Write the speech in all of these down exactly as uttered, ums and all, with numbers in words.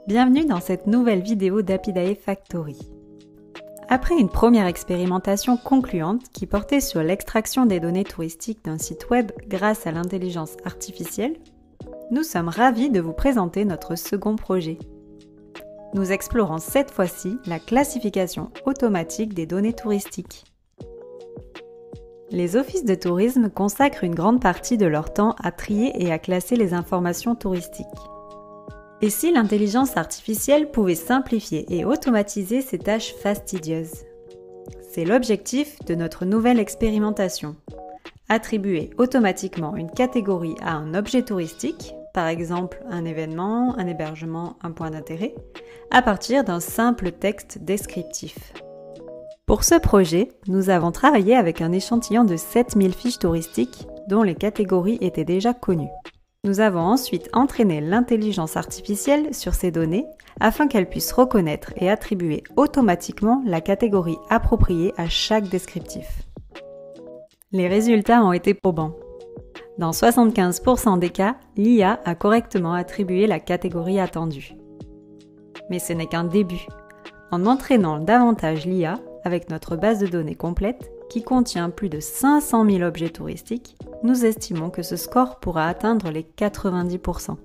Bienvenue dans cette nouvelle vidéo d'Apidae Factory. Après une première expérimentation concluante qui portait sur l'extraction des données touristiques d'un site web grâce à l'intelligence artificielle, nous sommes ravis de vous présenter notre second projet. Nous explorons cette fois-ci la classification automatique des données touristiques. Les offices de tourisme consacrent une grande partie de leur temps à trier et à classer les informations touristiques. Et si l'intelligence artificielle pouvait simplifier et automatiser ces tâches fastidieuses? C'est l'objectif de notre nouvelle expérimentation. Attribuer automatiquement une catégorie à un objet touristique, par exemple un événement, un hébergement, un point d'intérêt, à partir d'un simple texte descriptif. Pour ce projet, nous avons travaillé avec un échantillon de sept mille fiches touristiques dont les catégories étaient déjà connues. Nous avons ensuite entraîné l'intelligence artificielle sur ces données afin qu'elle puisse reconnaître et attribuer automatiquement la catégorie appropriée à chaque descriptif. Les résultats ont été probants. Dans soixante-quinze pour cent des cas, l'I A a correctement attribué la catégorie attendue. Mais ce n'est qu'un début. En entraînant davantage l'I A avec notre base de données complète, qui contient plus de cinq cent mille objets touristiques, nous estimons que ce score pourra atteindre les quatre-vingt-dix pour cent.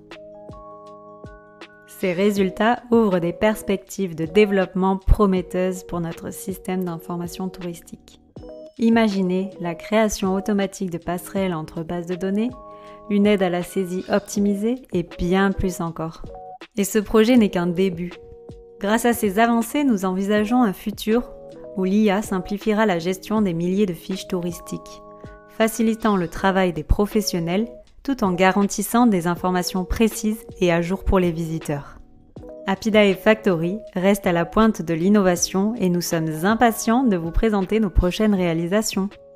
Ces résultats ouvrent des perspectives de développement prometteuses pour notre système d'information touristique. Imaginez la création automatique de passerelles entre bases de données, une aide à la saisie optimisée et bien plus encore. Et ce projet n'est qu'un début. Grâce à ces avancées, nous envisageons un futur où l'I A simplifiera la gestion des milliers de fiches touristiques, facilitant le travail des professionnels tout en garantissant des informations précises et à jour pour les visiteurs. Apidae Factory reste à la pointe de l'innovation et nous sommes impatients de vous présenter nos prochaines réalisations.